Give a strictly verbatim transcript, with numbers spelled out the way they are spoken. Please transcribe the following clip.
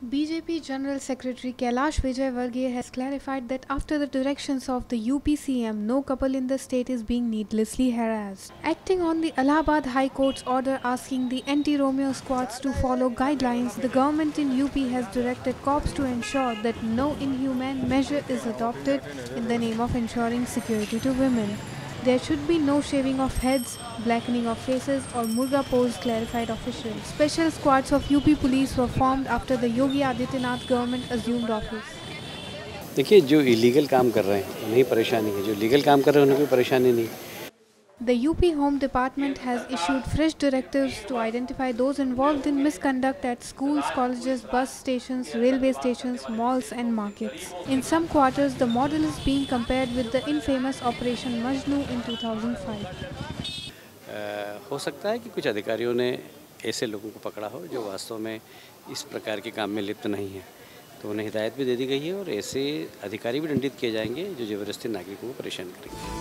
B J P General Secretary Kailash Vijaywargiya has clarified that after the directions of the U P C M, no couple in the state is being needlessly harassed. Acting on the Allahabad High Court's order asking the anti-Romeo squads to follow guidelines, the government in U P has directed cops to ensure that no inhumane measure is adopted in the name of ensuring security to women. There should be no shaving of heads, blackening of faces or murga pose, clarified officials. Special squads of U P police were formed after the Yogi Adityanath government assumed office. देखिए, जो illegal काम कर रहे हैं उन्हें परेशानी है, जो लीगल काम कर रहे हैं उन्हें कोई परेशानी नहीं। The U P Home Department has issued fresh directives to identify those involved in misconduct at schools, colleges, bus stations, railway stations, malls and markets. In some quarters, the model is being compared with the infamous Operation Majnu in two thousand five. हो सकता है कि कुछ अधिकारियों ने ऐसे लोगों को पकड़ा हो जो वास्तव में इस प्रकार के काम में लिप्त नहीं है, तो उन्हें हिदायत भी दे दी गई है और ऐसे अधिकारी भी दंडित किए जाएंगे जो ज़बरदस्ती नागरिकों को परेशान करेंगे।